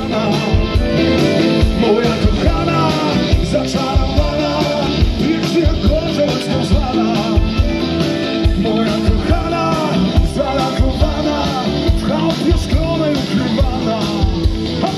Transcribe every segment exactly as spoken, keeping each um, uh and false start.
ukrywana. Moja kochana, zaczarowana, pięknie gorąco zwana. Moja kochana, zalakowana, w chałupie szkolnej ukrywana. Ha!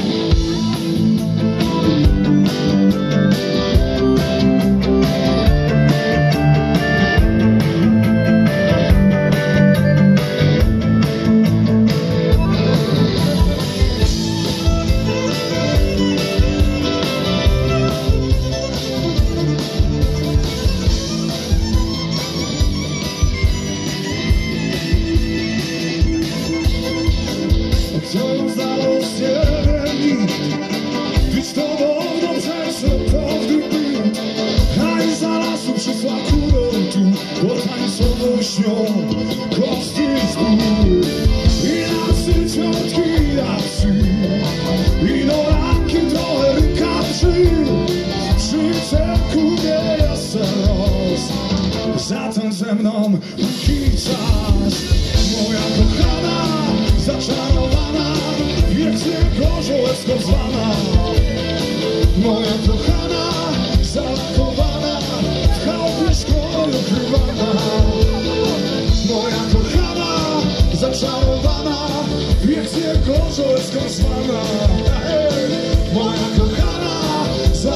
Co ją znalazł jeden nikt, być to wolno przeszeptowny byt. A i znalazł przysła kulotu, bo tańcowością kosty zbór. I na syciotki racy, i no rankiem trochę rykaczy. Przy cerku nie jest roz, zatem ze mną póki czas. Moja kochana, zaczarowana, wiecznie gorzołecko zwana. Moja kochana, zalakowana, w chałupie szkolnej ukrywana. Moja kochana, zaczarowana, wiecznie gorzołecko zwana. Moja kochana,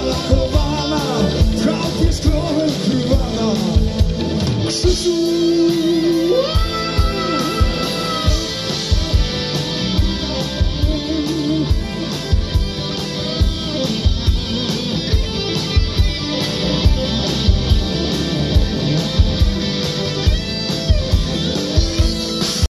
zalakowana, w chałupie szkolnej ukrywana. Krzyżu